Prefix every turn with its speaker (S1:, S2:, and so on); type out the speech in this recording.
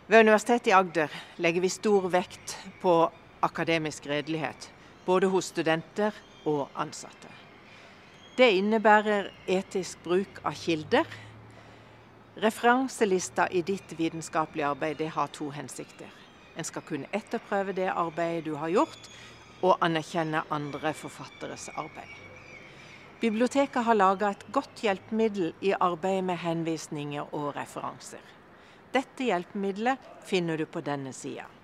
S1: Ved Universitetet i Agder legger vi stor vekt på akademisk redelighet, både hos studenter og ansatte. Det innebærer etisk bruk av kilder. Referanselista i ditt vitenskapelige arbeid det har to hensikter. En skal kunne etterprøve det arbeidet du har gjort, og anerkjenne andre forfatteres arbeid. Biblioteket har laget et godt hjelpemiddel i arbeidet med henvisninger og referanser. Dette hjelpemiddelet finner du på denne siden.